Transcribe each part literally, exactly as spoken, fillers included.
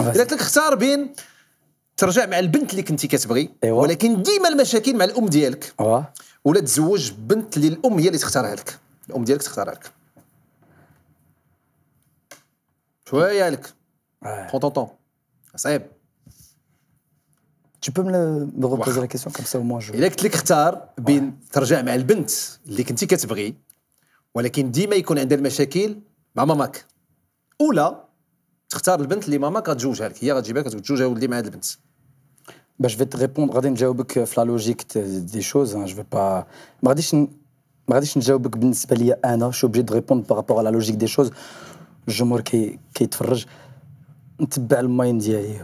الا قلت لك اختار بين ترجع مع البنت اللي كنتي كتبغي إيوا. ولكن ديما المشاكل مع الام ديالك واه ولا تزوج بنت اللي الام هي اللي تختارها لك الام ديالك تختارها لك شويه لك prends ton temps صعيب. Tu peux me, le, me reposer la question comme ça au moins je. الا قلت لك اختار بين ترجع مع البنت اللي كنتي كتبغي ولكن ديما يكون عندها المشاكل مع ماماك ولا تختار البنت اللي ماماك غتزوجها لك هي غتجيبها لك وتزوجها ولدي مع هاد البنت. Bah, je vais te répondre غادي نجاوبك في لا لوجيك دي شوز hein, je vais pas ما غاديش ما غاديش نجاوبك بالنسبه ليا انا شو obligé de répondre par rapport à la logique des choses. الجمهور كي كيتفرج نتبع الماين ديالي.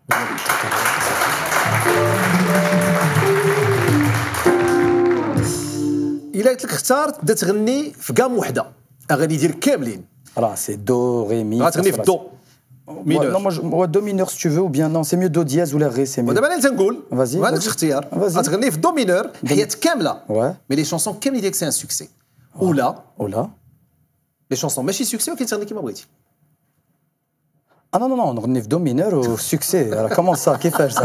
الا قلت لك اختار تبدا تغني في كام وحده اغاني ديالك كاملين راه سي دو ري مي غتغني في الدو mineur. Non, moi, je, moi, do mineur si tu veux, ou bien non, c'est mieux do dièse ou la ré, c'est mieux. ودابا انا تنقول Vas-y, ما عندكش vas-y. اختيار Vas-y. غتغني في دو مينور حياتك كامله Ouais. مي لي شونسون كاملين ديالك سي ان سوكسي ولا Oh là. لي شونسون ماشي سوكسي ولكن تغني كيما بغيتي. Ah non, non, non, on revenait do mineur au succès. Alors, comment ça? Qu'est-ce que ça?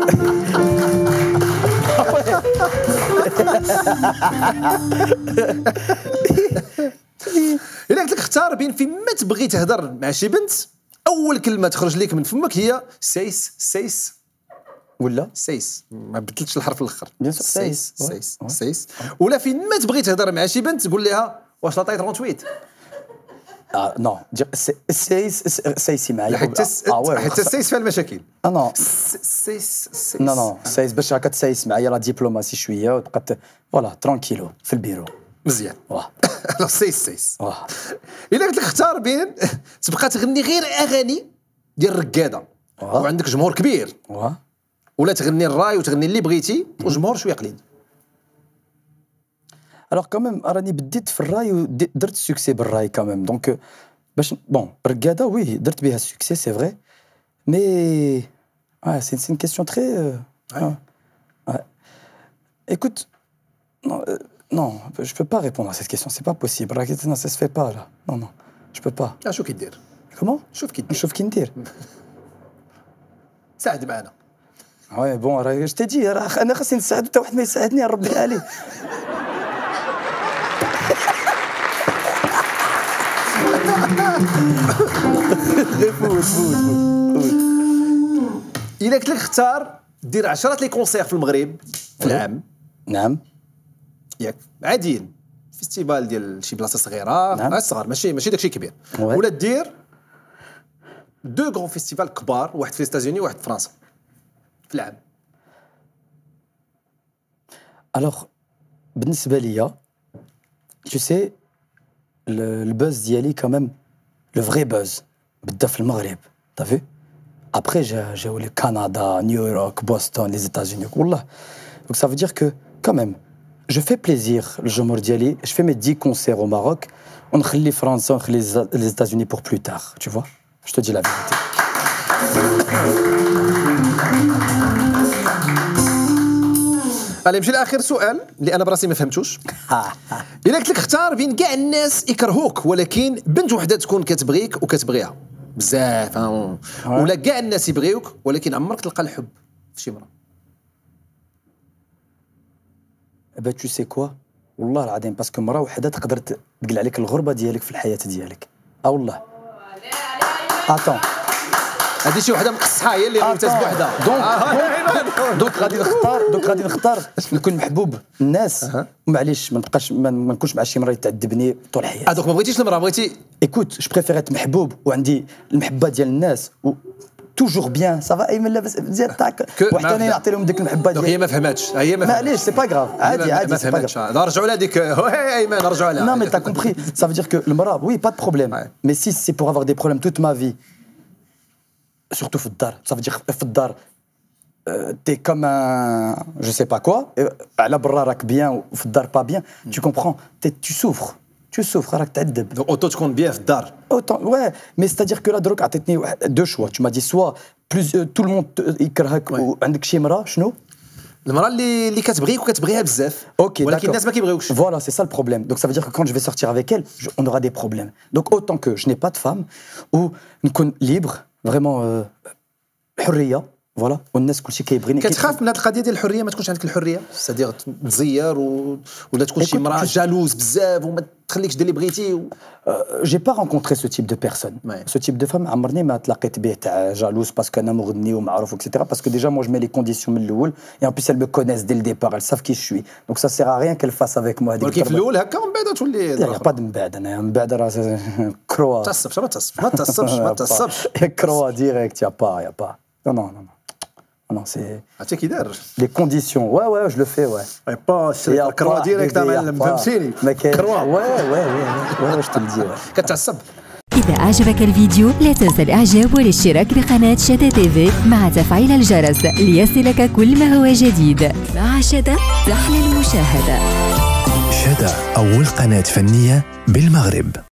الا قلت لك اختار بين فين ما تبغي تهضر مع شي بنت اول كلمه تخرج لك من فمك هي سيس سيس ولا سيس ما بدلتش الحرف الاخر Bien sûr, سيس سيس. سيس Ouais. سيس ولا فين ما تبغي تهضر مع شي بنت تقول لها واش لاطاي ثمانية وثمانين Ah non, dire- c'est c'est c'est ici معايا. حتى Ah ouais. حتى السيس فيها المشاكل. Ah non. سيس سيس Non non, سايس باش هكا تسايس معايا لا دبلوماسي شويه وتبقى ت- فوالا ترانكيلو في البيرو. مزيان. واه لا سيس سيس واه الا قلت لك اختار بين تبقى تغني غير اغاني ديال الرقاده آه. وعندك جمهور كبير واه ولا تغني الراي وتغني اللي بغيتي وجمهور شويه قليل. الوغ كاميم راني بديت في الراي ودرت سوكسي بالراي كاميم دونك باش بون الرقاده وي درت بها سوكسي سي فري مي اه سي سي une question très euh, Ouais. ouais. Écoute non euh, non je peux pas répondre à cette question c'est pas possible non ça se fait pas là non non je peux pas اه شو كيدير comment شوف كيدير نشوف كي ندير ساعد معنا. وي بون راه اش تجي راه انا خاصني نساعد حتى واحد ما يساعدني ربي العالي فوت فوت فوت الا قلت لك اختار دير عشرة لي كونسير في المغرب في العام نعم ياك عاديين فيستيفال ديال شي بلاصه صغيره نعم. غير صغار ماشي ماشي داكشي كبير وي. ولا دير دو غران فيستيفال كبار واحد في ستازوني وواحد في فرنسا في العام. الوغ بالنسبه ليا tu sais البوز ديالي كمان لو فري بوز بدا في المغرب t'as vu après جا جاو لي كندا نيويورك بوسطن لي زيتازوني والله donc ça veut dire que quand même je fais plaisir للجمهور ديالي je fais mes dix concerts au Maroc ونخلي فرنسا ونخلي les États-Unis pour plus tard tu vois je te dis la vérité. غادي نمشي لاخر سؤال اللي انا براسي ما فهمتوش. الا قلت لك اختار بين كاع الناس يكرهوك ولكن بنت وحده تكون كتبغيك وكتبغيها بزاف ها، ولا كاع الناس يبغيوك ولكن عمرك تلقى الحب في شي مرة. bah tu sais quoi والله العظيم باسكو مرة وحدة تقدر تقلع عليك الغربة ديالك في الحياة ديالك اه والله. اتون هذه شي وحده مقصحه هي اللي ممتاز بوحدها دونك دونك غادي نختار دونك غادي نختار نكون محبوب الناس ومعليش ما نبقاش ما ما نكونش مع شي مرة تعذبني طول اه حياتي. دونك ما بغيتيش المراه بغيتي ايكوت جو بريفير ات محبوب وعندي المحبة ديال الناس و توجور بيان صافا ايمن لاباس مزيان تاك وحتى انا نعطي لهم ديك المحبة دونك هي ديالي ما فهماتش هي ما معليش سي با غراف عادي عادي ما سي با فهماتش غراف. نرجعوا لها ديك وي ايمن نرجعوا لها. Non, mais t'as compris. Ça veut dire que le mara, oui, pas de problème. Ouais. Mais si c'est pour avoir des problèmes toute ma vie, surtout في الدار, ça veut dire في الدار, euh, t'es comme un, je sais pas quoi, على برا راك bien وفي الدار pas bien, tu comprends, t'es, tu souffres, tu souffres, راك تعذب. دونك اوتو تكون بيان في الدار. Autant, ouais, mais c'est-à-dire que là, دروك عطيتني deux choix. Tu m'as dit soit plus, euh, tout le monde te- يكرهك وعندك شي مرا, شنو؟ المراه اللي اللي كتبغيك وكتبغيها بزاف Ok, ولكن d'accord. الناس ما كيبغيوكش. Voilà, c'est ça le problème. Donc ça veut dire que quand je vais sortir avec elle, je- on aura des problèmes. Donc autant que je n'ai pas de femme, ou نكون libre, vraiment euh, الحريه فوالا والناس كلشي كيبغيني. كتخاف من هذه القضيه ديال الحريه ما تكونش عندك الحريه سادير تزير و... ولا تكون شي مراه جالوز بزاف وما تخليكش دير اللي بغيتي و... جي با رونكونتري سو تيب دو بيرسون سو تيب دو فام عمرني ما تلاقيت به تاع جالوز باسكو انا مغني ومعروف اكسيتيرا باسكو ديجا مو جو مي لي كونديسيون من الاول اي ان بليس ال مو كونيس دي الديبار ال ساف كي شوي دونك سا سير ا ريان كيل فاس افيك مو هذيك. ولكن في الاول هكا ومن بعد تولي لا با من بعد انا من بعد راه كروا تصبش ما تصبش ما تصبش ما تصبش كروا ديريكت يا با يا با نو نو نو Non, c'est. عرفتي كي داير les conditions. Ouais, ouais, je le fais, ouais. Et pas c'est كروا ديريكت معلم فهمتيني. كروا ouais, ouais, ouais, ouais, je te le dis. Ouais. كتعصب. إذا أعجبك الفيديو لا تنسى الإعجاب والاشتراك بقناة شدا تيفي مع تفعيل الجرس ليصلك كل ما هو جديد. مع شدا تحلى المشاهدة. شدا أول قناة فنية بالمغرب.